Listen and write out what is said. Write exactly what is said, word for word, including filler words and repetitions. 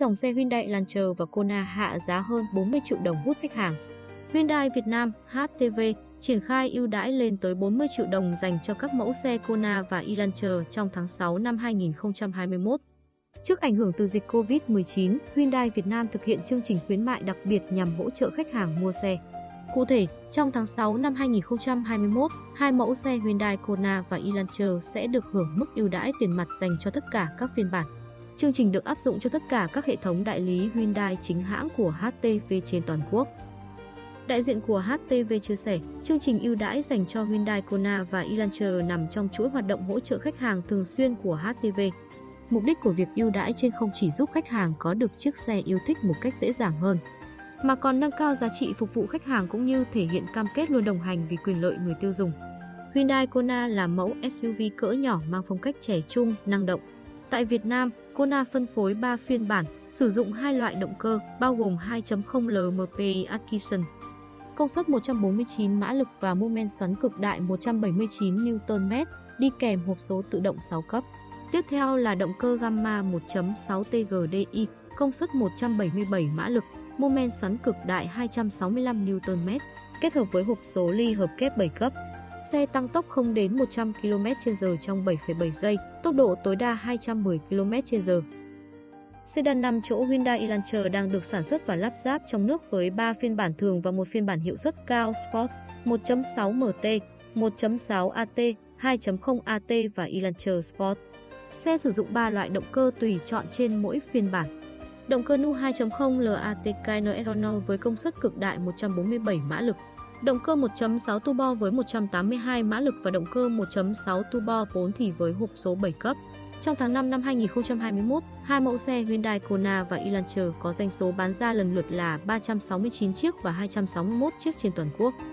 dòng xe Hyundai Elantra và Kona hạ giá hơn bốn mươi triệu đồng hút khách hàng. Hyundai Việt Nam (hát tê vê) triển khai ưu đãi lên tới bốn mươi triệu đồng dành cho các mẫu xe Kona và Elantra trong tháng sáu năm hai nghìn không trăm hai mươi mốt. Trước ảnh hưởng từ dịch Covid mười chín, Hyundai Việt Nam thực hiện chương trình khuyến mại đặc biệt nhằm hỗ trợ khách hàng mua xe. Cụ thể, trong tháng sáu năm hai nghìn không trăm hai mươi mốt, hai mẫu xe Hyundai Kona và Elantra sẽ được hưởng mức ưu đãi tiền mặt dành cho tất cả các phiên bản. Chương trình được áp dụng cho tất cả các hệ thống đại lý Hyundai chính hãng của hát tê vê trên toàn quốc. Đại diện của hát tê vê chia sẻ, chương trình ưu đãi dành cho Hyundai Kona và Elantra nằm trong chuỗi hoạt động hỗ trợ khách hàng thường xuyên của hát tê vê. Mục đích của việc ưu đãi trên không chỉ giúp khách hàng có được chiếc xe yêu thích một cách dễ dàng hơn, mà còn nâng cao giá trị phục vụ khách hàng cũng như thể hiện cam kết luôn đồng hành vì quyền lợi người tiêu dùng. Hyundai Kona là mẫu ét u vê cỡ nhỏ mang phong cách trẻ trung, năng động. Tại Việt Nam, Kona phân phối ba phiên bản, sử dụng hai loại động cơ, bao gồm hai chấm không lờ em pê Atkinson, công suất một trăm bốn mươi chín mã lực và mô men xoắn cực đại một trăm bảy mươi chín Newton mét, đi kèm hộp số tự động sáu cấp. Tiếp theo là động cơ Gamma một chấm sáu tê giê đê i, công suất một trăm bảy mươi bảy mã lực, mô men xoắn cực đại hai trăm sáu mươi lăm Newton mét, kết hợp với hộp số ly hợp kép bảy cấp. Xe tăng tốc không đến một trăm ki lô mét trên giờ trong bảy phẩy bảy giây, tốc độ tối đa hai trăm mười ki lô mét trên giờ. Sedan năm chỗ Hyundai Elantra đang được sản xuất và lắp ráp trong nước với ba phiên bản thường và một phiên bản hiệu suất cao Sport một chấm sáu em tê, một chấm sáu a tê, hai chấm không a tê và Elantra Sport. Xe sử dụng ba loại động cơ tùy chọn trên mỗi phiên bản. Động cơ nu hai chấm không lờ a tê ca en Erono với công suất cực đại một trăm bốn mươi bảy mã lực. Động cơ một chấm sáu turbo với một trăm tám mươi hai mã lực và động cơ một chấm sáu turbo bốn thì với hộp số bảy cấp. Trong tháng năm năm hai nghìn không trăm hai mươi mốt, hai mẫu xe Hyundai Kona và Elantra có doanh số bán ra lần lượt là ba trăm sáu mươi chín chiếc và hai trăm sáu mươi mốt chiếc trên toàn quốc.